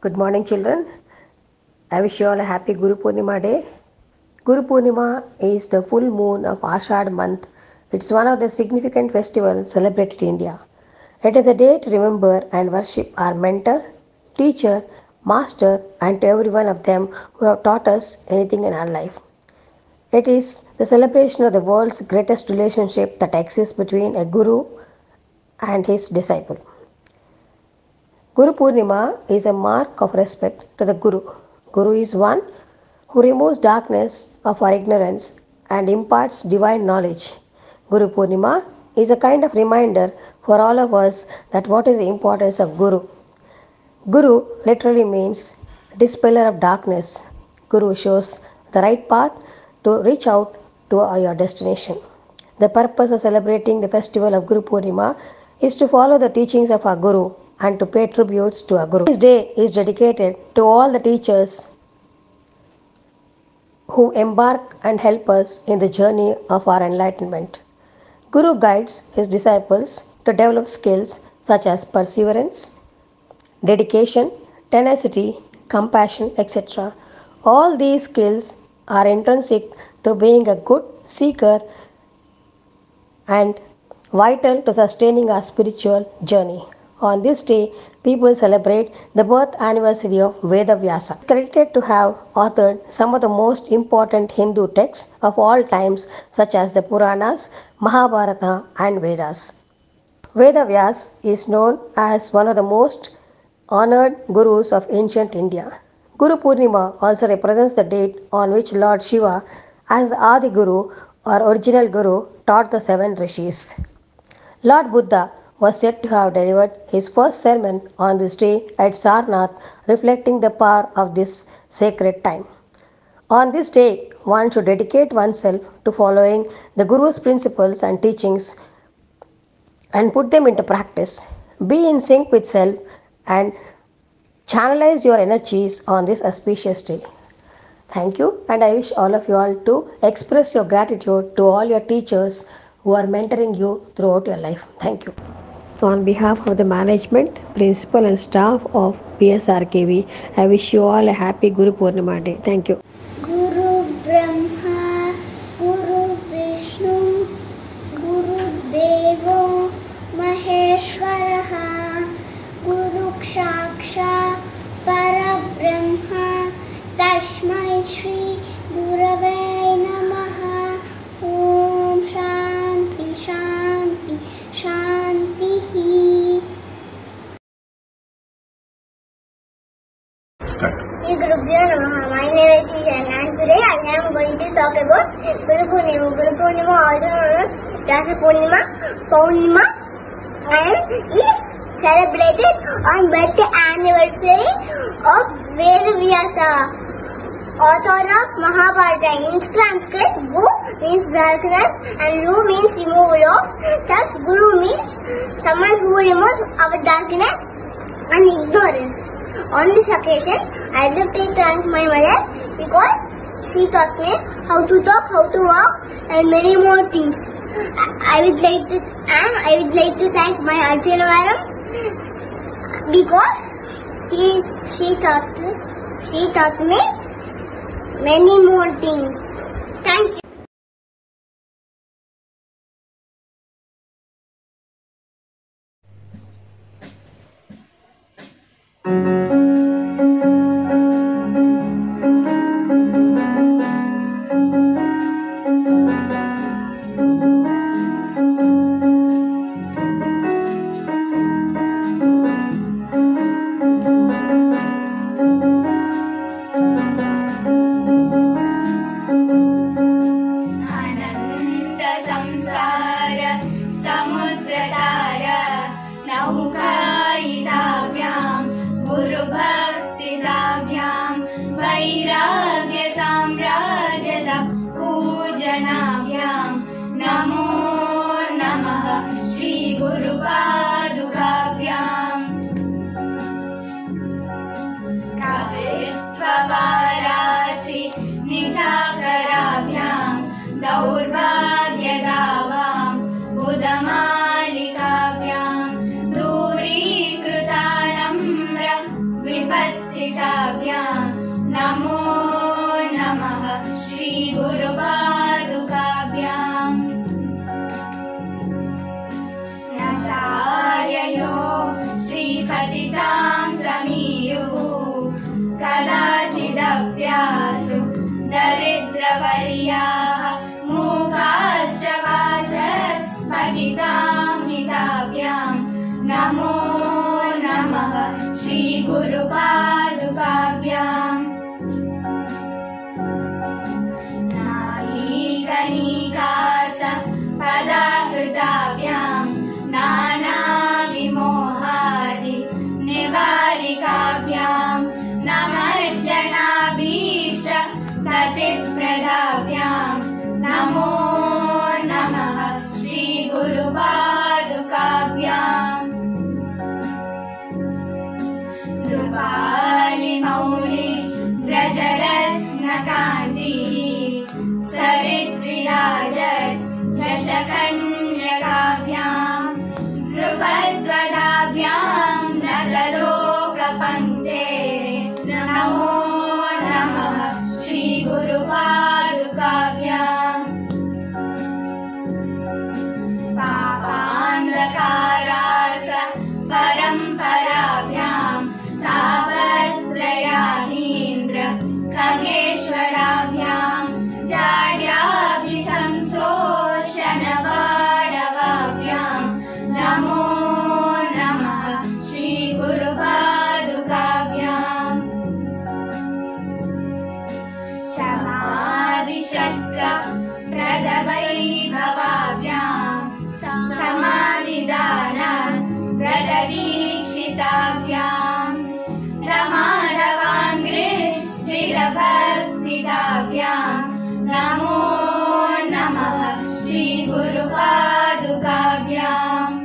Good morning, children. I wish you all a happy Guru Purnima day. Guru Purnima is the full moon of Ashad month. It's one of the significant festivals celebrated in India. It is a day to remember and worship our mentor, teacher, master, and to every one of them who have taught us anything in our life. It is the celebration of the world's greatest relationship that exists between a guru and his disciple. Guru Purnima is a mark of respect to the Guru. Guru is one who removes darkness of our ignorance and imparts divine knowledge. Guru Purnima is a kind of reminder for all of us that what is the importance of Guru. Guru literally means dispeller of darkness. Guru shows the right path to reach out to your destination. The purpose of celebrating the festival of Guru Purnima is to follow the teachings of our Guru and to pay tributes to our Guru. This day is dedicated to all the teachers who embark and help us in the journey of our enlightenment. Guru guides his disciples to develop skills such as perseverance, dedication, tenacity, compassion, etc. All these skills are intrinsic to being a good seeker and vital to sustaining our spiritual journey. On this day, people celebrate the birth anniversary of Veda Vyasa. He is credited to have authored some of the most important Hindu texts of all times, such as the Puranas, Mahabharata, and Vedas. Veda Vyasa is known as one of the most honored gurus of ancient India. Guru Purnima also represents the date on which Lord Shiva, as the Adi Guru or original Guru, taught the 7 rishis. Lord Buddha was said to have delivered his first sermon on this day at Sarnath, reflecting the power of this sacred time. On this day, one should dedicate oneself to following the Guru's principles and teachings and put them into practice. Be in sync with self and channelize your energies on this auspicious day. Thank you, and I wish all of you all to express your gratitude to all your teachers who are mentoring you throughout your life. Thank you. On behalf of the management, principal and staff of PSRKV, I wish you all a happy Guru Purnima day. Thank you. Guru Brahma, Guru Vishnu, Guru Devo Maheshwaraha, Guru Kshaksha Parabrahma, Tasmai Shri Gurave Namaha. Om Shanti Shanti Shanti. Sri Gurubhyo Namaha. My name is Ishan and today I am going to talk about Guru Purnima. Guru Purnima, also known as Vyasa Purnima, Purnima, and is celebrated on birth anniversary of Veda Vyasa, author of Mahabharata. In Sanskrit, Gu means darkness and Ru means removal of. Thus, Guru means someone who removes our darkness and ignorance. On this occasion, I would like to thank my mother because she taught me how to talk, how to walk, and many more things. I would like to thank my Arjuna Madam because she taught me many more things. Thank you. दौर्भाग्यदावां बुधमालिकाभ्यां दूरीकृता नम्र विपत्ति पादारविन्दाभ्यां नमो नमः श्रीगुरुपादुकाभ्याम् नालीकनिकास पदाहृताभ्यां नानाविमोहादि निवारिकाभ्यां नमर्जनाभीष्ट गतिप्रदाभ्यां नमो नमः श्रीगुरुपादुकाभ्याम् नृपालिमौलि व्रजरत्नकान्ति सरिद्विराजत् चषकन्यकाभ्यां नृपद्वदाभ्यां नतलोकपङ्क्ते नमो नमः श्रीगुरुपादुकाभ्याम् पापान्धकारार्क परम्पराभ्यां तापत्रयाहीन्द्र खगेश्वराभ्यां जाड्याभिसंशोषणवाडवाभ्यां नमो नमः श्रीगुरुपादुकाभ्याम् समाधिषट्क प्रदवैभवाभ्यां समाधिदान प्रददीक्षिताभ्यां रमारवाङ्घ्रिस्थिरभक्तिदाभ्यां नमो नमः श्रीगुरुपादुकाभ्याम्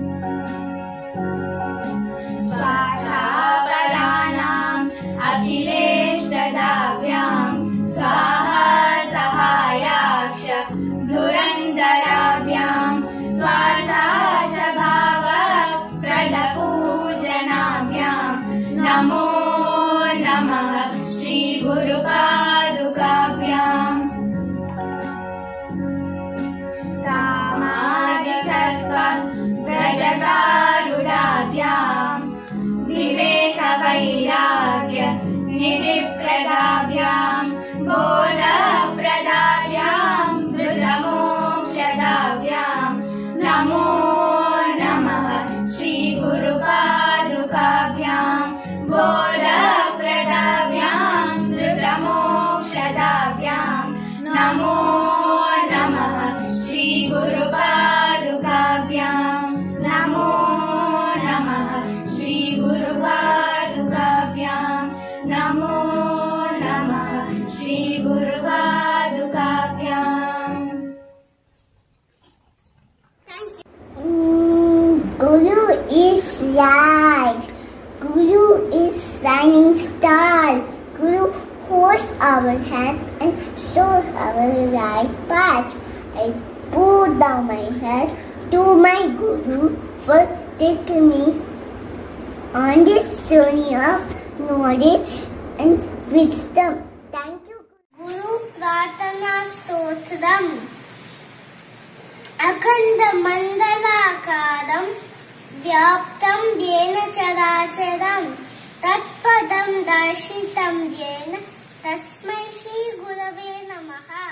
स्वाचापराणाम् अखिलेष्टदाभ्यां स्वाहा सहायाक्ष धुरन्धराभ्यां स्वाचाशभाव प्रदपूजनाभ्यां नमो नमः श्रीगुरुपादुकाभ्याम् कामादिसर्प व्रजगारुडाभ्यां विवेकवैराग्य निधिप्रदाभ्यां बोधप्रदाभ्यां धृतमोक्षदाभ्यां नमो नमः श्रीगुरुपादुकाभ्यां बोधप्रदाभ्यां धृतमोक्षदाभ्यां नमो नमः श्रीगुरुपादुकाभ्यां नमो नमः श्रीगुरुपादुकाभ्यां नमो नमः श्रीगुरुपादुकाभ्याम् Guru is light. Guru is shining star. Guru holds our hand and shows our right path. I put down my head to my Guru for taking me on this journey of knowledge and wisdom. Thank you. Guru Pratana Stotram Akhanda Mandalakaram Vyaptam Yena Characharam Tatpadam Darshitam Yena Tasmai Shri Gurave Namaha.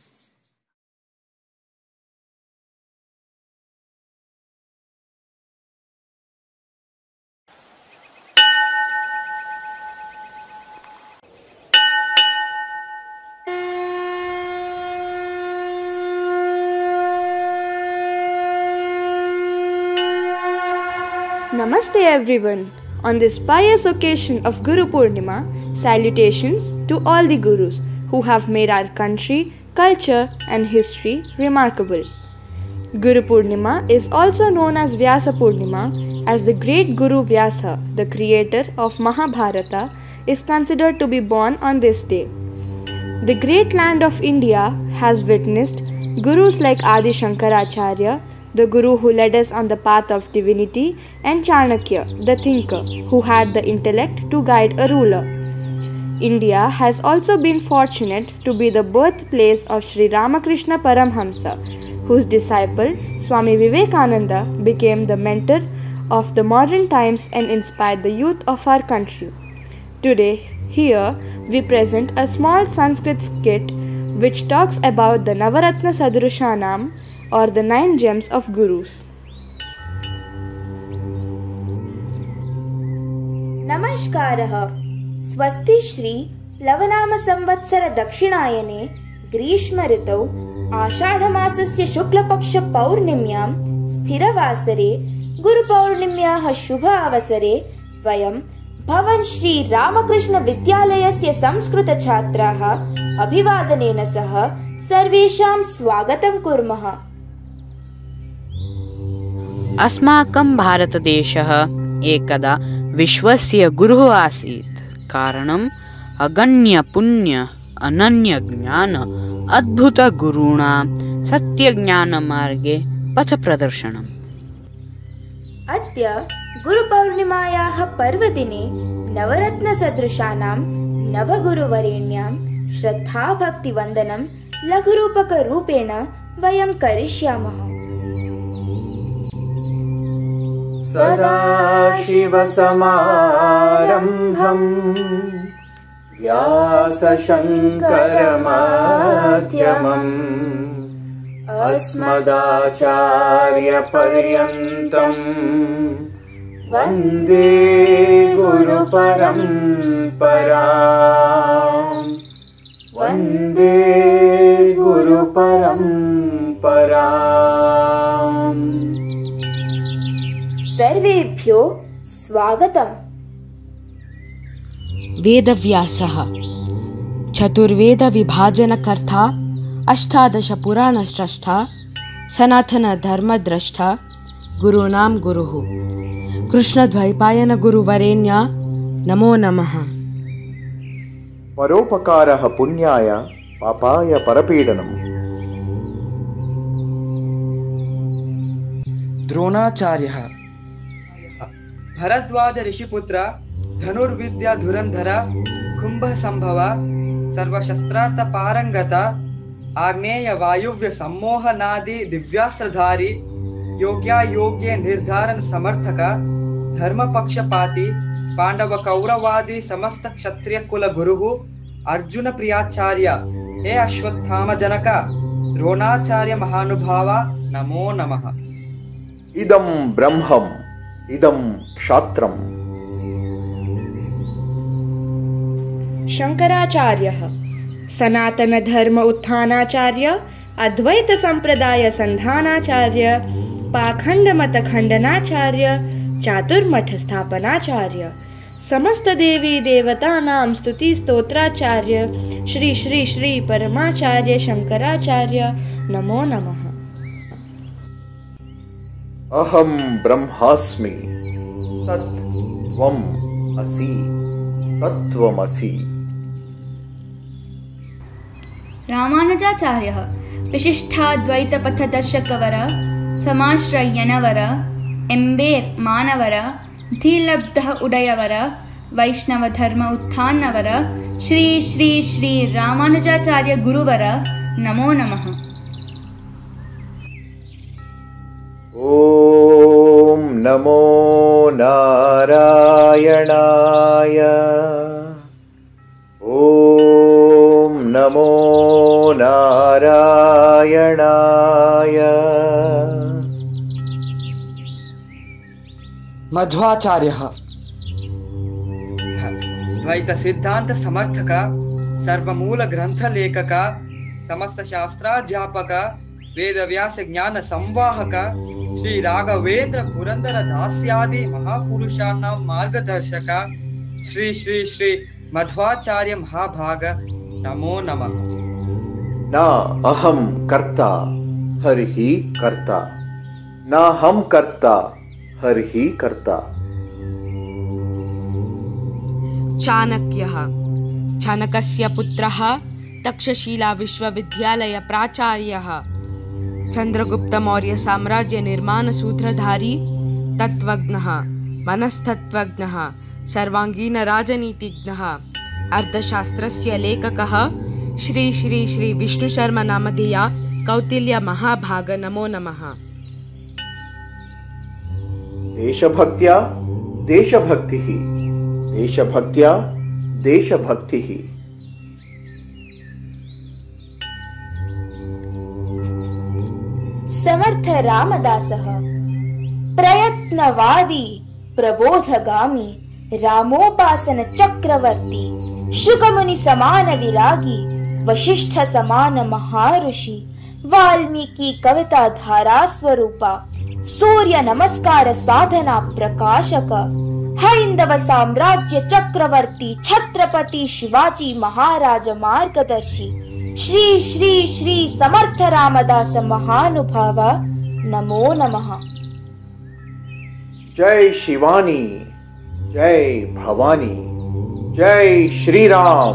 Namaste everyone. On this pious occasion of Guru Purnima, salutations to all the Gurus who have made our country, culture and history remarkable. Guru Purnima is also known as Vyasa Purnima, as the great Guru Vyasa, the creator of Mahabharata, is considered to be born on this day. The great land of India has witnessed Gurus like Adi Shankaracharya, the Guru who led us on the path of divinity, and Chanakya, the thinker, who had the intellect to guide a ruler. India has also been fortunate to be the birthplace of Sri Ramakrishna Paramhamsa, whose disciple Swami Vivekananda became the mentor of the modern times and inspired the youth of our country. Today, here we present a small Sanskrit skit which talks about the Navaratna Sadrushanam, or the 9 gems of Gurus. नमस्कारः। स्वस्ति श्री प्लवनाम संवत्सर दक्षिणायने ग्रीष्म ऋतौ आषाढमासस्य शुक्लपक्ष पौर्णिम्यां स्थिरवासरे गुरुपौर्णिम्याः शुभ अवसरे वयं भवन श्री रामकृष्ण विद्यालयस्य संस्कृत छात्राः अभिवादनेन सह सर्वेषां स्वागतं कुर्मः। अस्माकं भारतदेशः एकदा विश्वस्य गुरुः आसीत्। कारणम् अगण्य पुण्य अनन्य ज्ञान अद्भुत गुरूणां सत्यज्ञानमार्गे पथप्रदर्शनम्। अद्य गुरुपौर्णिमायाः पर्वदिने नवरत्नसदृशानां नवगुरुवरेण्यां श्रद्धाभक्तिवन्दनं लघुरूपकरूपेण वयं करिष्यामः। सदाशिवसमारम्भम् व्यासशङ्करमध्यमम् अस्मदाचार्यपर्यन्तम् वन्दे गुरुपरम्पराम् वन्दे गुरुपरम्पराम्। सर्वेभ्यो स्वागतम्। वेदव्यासः चतुर्वेदविभाजनकर्ता, अष्टादश पुराणस्रष्टा, सनातनधर्मद्रष्टा, गुरूणां गुरुः कृष्णद्वैपायन गुरुवरेण्य नमो नमः। परोपकारः पुण्याय पापाय परपीडनम्। द्रोणाचार्यः भरद्वाज ऋषिपुत्र, धनुर्विद्या धुरन्धर, कुंभ संभव, सर्वशस्त्रार्थ पारंगत, आग्नेय वायुव्य सम्मोहनादि दिव्यास्त्रधारी, योग्या योग्य निर्धारण समर्थक, धर्म पक्षपाती, पांडव कौरवादि समस्त क्षत्रिय कुल गुरुः, अर्जुन प्रियाचार्य, हे अश्वत्थाम जनक, द्रोणाचार्य महानुभाव, नमो नमः। इदं ब्रह्मम् इदं क्षात्रम्। शंकराचार्यः सनातन धर्म उत्थानाचार्य, अद्वैत संप्रदाय संधानाचार्य, पाखंड मत खंडनाचार्य, चातुर्मठ स्थापनाचार्य, समस्त देवी देवतानां स्तुति स्तोत्राचार्य, श्री श्री श्री परमाचार्य शंकराचार्य, नमो नमः। अहं ब्रह्मास्मि तत् त्वम् असि तत्त्वमसि। रामानुजाचार्यः विशिष्टाद्वैतपथदर्शकवर, समाश्रयनवर, एम्बेर मानवर, धीलब्धः उडयवर, वैष्णव धर्म उत्थानवर, श्री श्री श्री रामानुजाचार्य गुरुवर, नमो नमः। ॐ नमो नारायणाय। ॐ नमो नारायणाय। मध्वाचार्यः द्वैत सिद्धांत समर्थक, सर्वमूल ग्रंथ लेखक, समस्त शास्त्राध्यापक, वेदव्यास ज्ञान संवाहक, श्री राघवेंद्र पुरंदर दास्यादि महापुरुषाणां मार्गदर्शक, श्री श्री श्री मध्वाचार्य महाभाग, नमो नमः। न अहं कर्ता हरिः कर्ता, न हम कर्ता हरिः कर्ता। चाणक्यः चाणकस्य पुत्रः, तक्षशिला विश्वविद्यालय प्राचार्यः, चंद्रगुप्त मौर्य साम्राज्य निर्माण सूत्रधारी, तत्वज्ञः, मनस्तत्वज्ञः, सर्वांगीण राजनीतिज्ञः, अर्थशास्त्रस्य लेखकः, श्री श्री श्री विष्णु शर्मा नामधेया कौटिल्य महाभाग, नमो नमः। देशभक्त्या देशभक्तिः, देशभक्त्या देशभक्तिः। समर्थ रामदासः प्रयत्नवादी प्रबोधगामी रामोपासन चक्रवर्ती, शुकमुनि समान विरागी, वशिष्ठ समान महाऋषि, वाल्मीकि कविता धारा स्वरूपा, सूर्य नमस्कार साधना प्रकाशक, हैंदव साम्राज्य चक्रवर्ती, छत्रपति शिवाजी महाराज मार्गदर्शी, श्री श्री श्री समर्थ रामदास महानुभाव, नमो नमः। जय शिवानी, जय भवानी, जय श्री राम।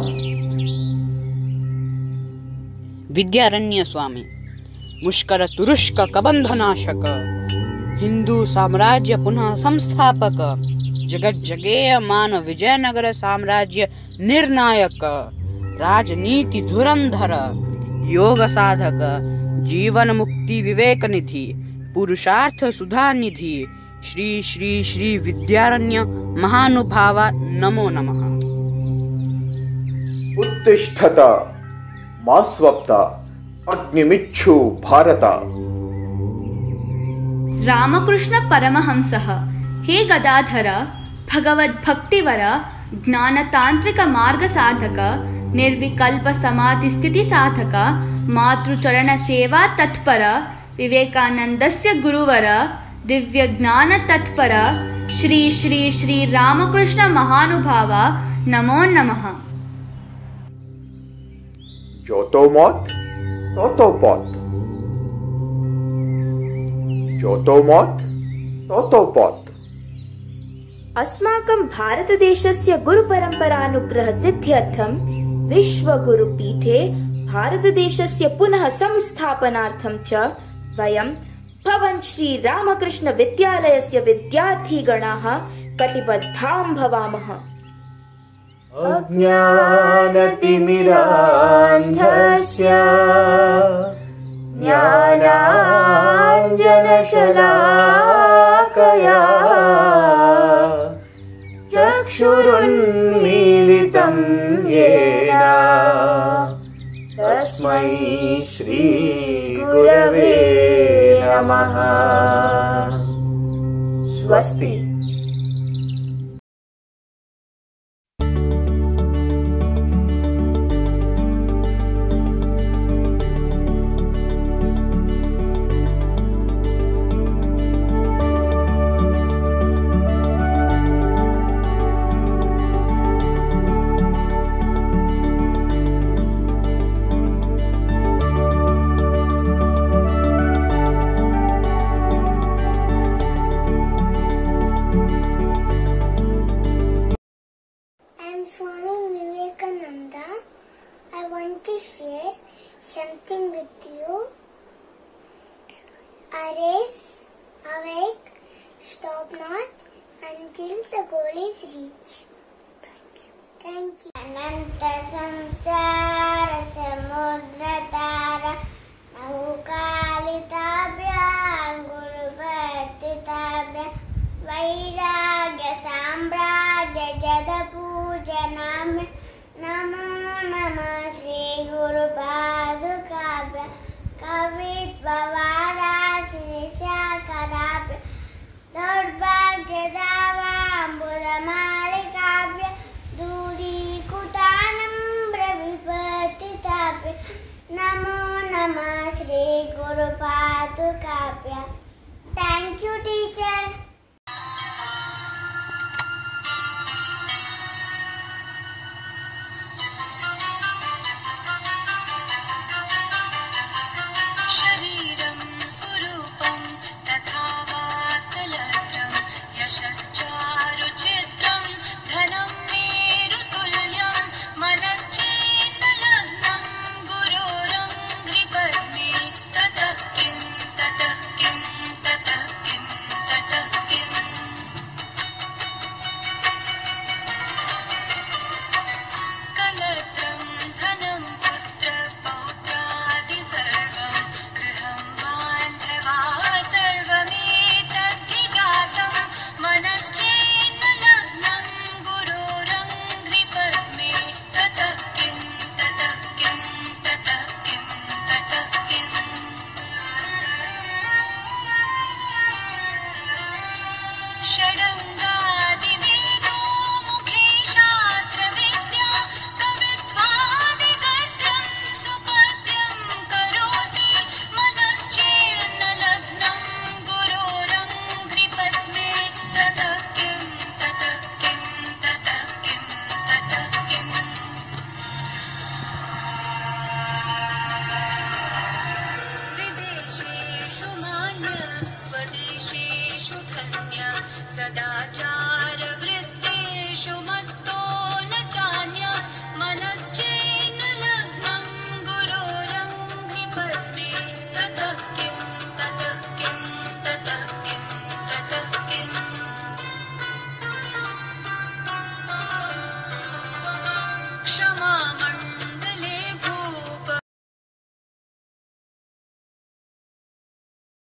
विद्यारण्य स्वामी, मुष्कर तुरुष्क कबंधनाशक, हिंदू साम्राज्य पुनः संस्थापक, जगत जगेयमान विजयनगर साम्राज्य निर्णायक, राजनीति धुरंधर, योग साधक, जीवन मुक्ति विवेक निधि, पुरुषार्थ सुधा निधि, श्री श्री श्री विद्यारण्य महानुभाव, नमो नमः। उत्तिष्ठत मा स्वप्त अग्निमिच्छु भारत। रामकृष्ण परमहंसः, हे गदाधर, भगवद्भक्तिवर, ज्ञानतांत्रिक मार्ग साधक, निर्विकल्प समाधि स्थिति साधक, मातृचरण सेवा तत्पर, विवेकानंदस्य गुरुवर, दिव्य ज्ञान तत्पर, श्री श्री श्री रामकृष्ण महानुभाव, नमो नमः। जो तो मौत तो पौत, जो तो मौत तो पौत। अस्माकं भारतदेशस्य गुरुपरम्परानुग्रह सिद्ध्यर्थं विश्वगुरुपीठे भारतदेशस्य पुनः संस्थापनार्थं च वयं भवन् श्री रामकृष्ण विद्यालयस्य विद्यार्थीगणाः कटिबद्धां भवामः। अज्ञानतिमिरान्धस्य ज्ञानाञ्जनशलाकया चक्षुरुन्मीलितं येन तस्मै श्री गुरवे नमः। स्वस्ति। Something with you. Arise, awake, stop not until the goal is reached. Thank you. Ananta samsara samudra tara mahukalitabhya gurubhatitabhya vairagya sambrajya jada pujanamya नमो नमः श्री गुरु पादुकाभ्य कवित्ववारासिनिशाकराभ्य दौर्भाग्यदावाम्बुदमालिकाभ्य दूरीकुतानम्रविपतिताभ्य नमो नमः श्री गुरु पादुकाभ्य। Thank you, teacher. षडङ्गादिवेदो सदाचार वृत्तेषु